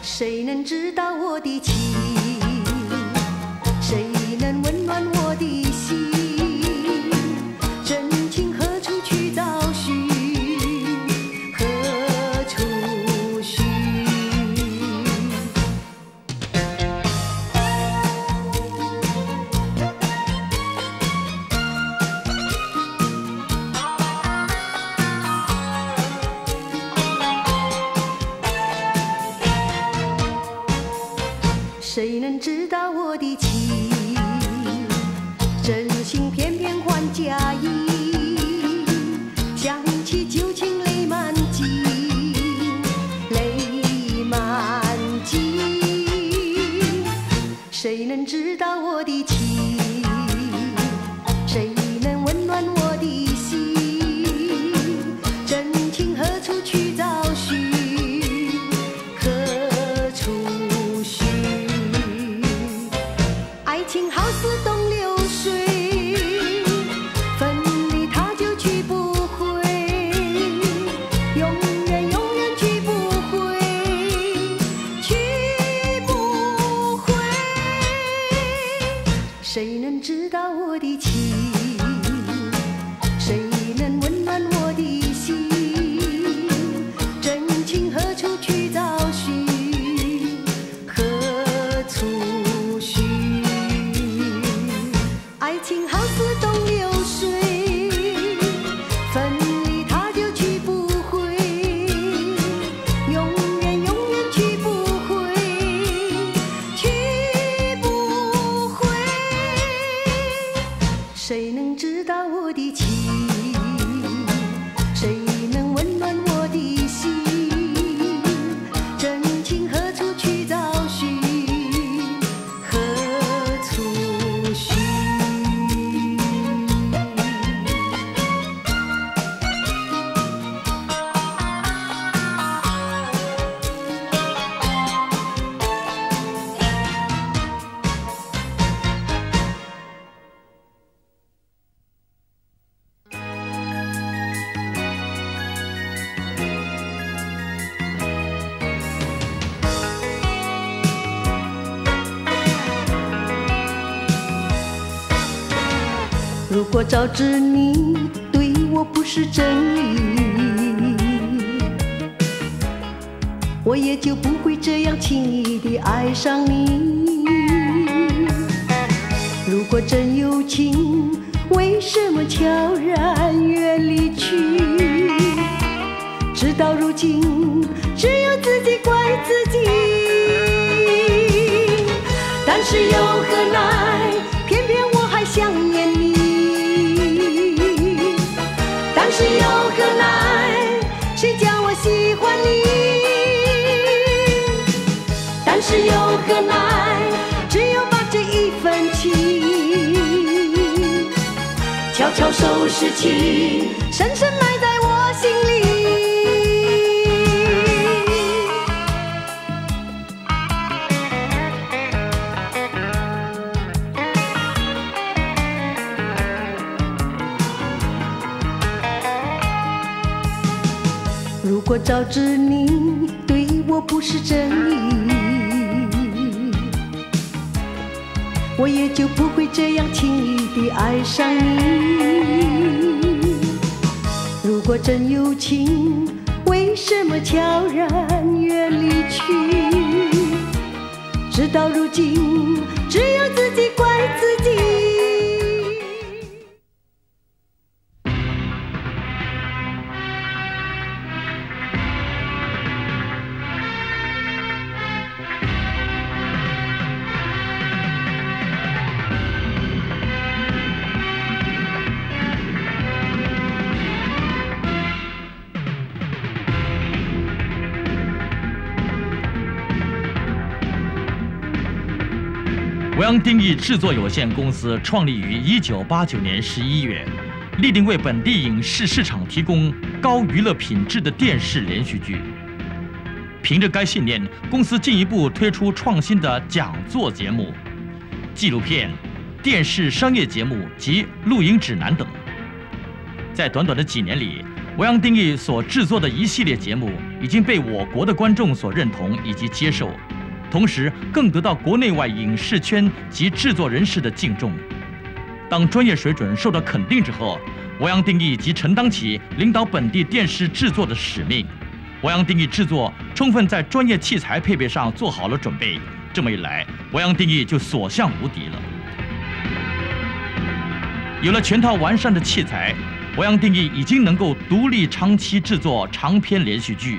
谁能知道我的情？谁能温暖我的心？真情何处去找寻？何处寻？谁能知道我的情？真心偏偏换假意，想起旧情泪满襟，泪满襟。谁能知道我的情？谁能温暖我的心？真情何处去找寻？何处寻？爱情好似东流水，分离它就去不回，永远永远去不回，去不回。谁能知道我的情？谁能温暖我的心？真情何处去找寻？何处寻？爱情好似东流水，分离它就去不回，永远永远去不回，去不回。谁能知道我的情？谁能温暖我的心？真情何处去找寻？何处寻？如果早知你对我不是真意，我也就不会这样轻易地爱上你。如果真有情，为什么悄然远离去？直到如今，只有自己怪自己。但是又何奈，偏偏我还想念你。但是又何奈，谁叫我喜欢你？但是又何奈，只有把这一份情悄悄收拾起，深深埋在我心里。如果早知你对我不是真意，我也就不会这样轻易地爱上你。如果真有情，为什么悄然远离去？直到如今，只有自己怪自己。 维昂定义制作有限公司创立于1989年11月，立定为本地影视市场提供高娱乐品质的电视连续剧。凭着该信念，公司进一步推出创新的讲座节目、纪录片、电视商业节目及录影指南等。在短短的几年里，维昂定义所制作的一系列节目已经被我国的观众所认同以及接受，同时更得到国内外影视圈及制作人士的敬重。当专业水准受到肯定之后，我央定义即承担起领导本地电视制作的使命。我央定义制作充分在专业器材配备上做好了准备，这么一来，我央定义就所向无敌了。有了全套完善的器材，我央定义已经能够独立长期制作长篇连续剧。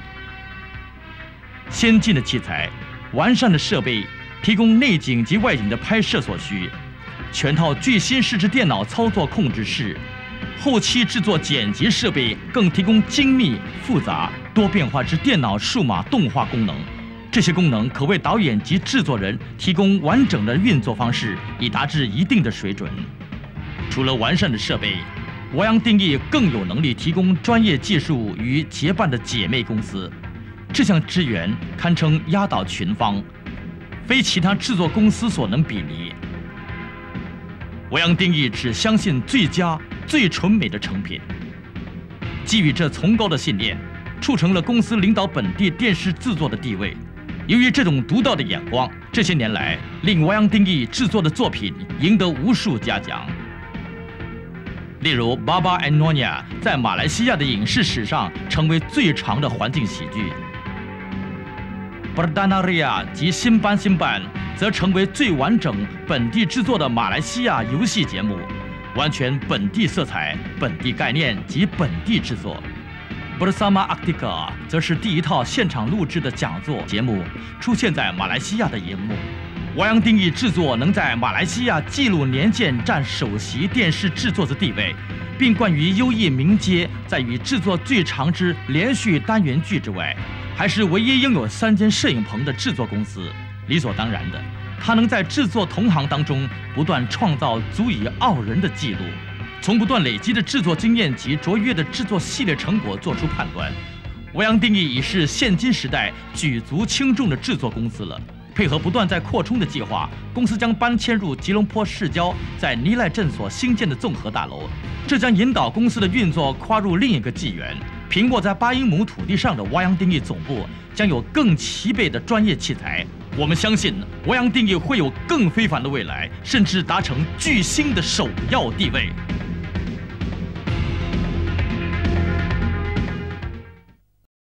先进的器材、完善的设备，提供内景及外景的拍摄所需。全套最新式之电脑操作控制室，后期制作剪辑设备更提供精密、复杂、多变化之电脑数码动画功能。这些功能可为导演及制作人提供完整的运作方式，以达至一定的水准。除了完善的设备，我央定义更有能力提供专业技术与结伴的姐妹公司，这项支援堪称压倒群芳，非其他制作公司所能比拟。我央定义只相信最佳、最纯美的成品。基于这崇高的信念，促成了公司领导本地电视制作的地位。由于这种独到的眼光，这些年来令我央定义制作的作品赢得无数嘉奖。例如《Baba and Nyonya》在马来西亚的影视史上成为最长的环境喜剧。Perdana Raya 及新班则成为最完整本地制作的马来西亚游戏节目，完全本地色彩、本地概念及本地制作。Bersama Aktika 则是第一套现场录制的讲座节目，出现在马来西亚的荧幕。我央定义制作能在马来西亚纪录年鉴占首席电视制作的地位，并冠于优异名阶，在于制作最长之连续单元剧之外，还是唯一拥有3间摄影棚的制作公司。理所当然的，它能在制作同行当中不断创造足以傲人的记录，从不断累积的制作经验及卓越的制作系列成果做出判断。我央定义已是现今时代举足轻重的制作公司了。配合不断在扩充的计划，公司将搬迁入吉隆坡市郊在尼赖镇所兴建的综合大楼，这将引导公司的运作跨入另一个纪元。平卧在8英亩土地上的我央定义总部将有更齐备的专业器材。我们相信我央定义会有更非凡的未来，甚至达成巨星的首要地位。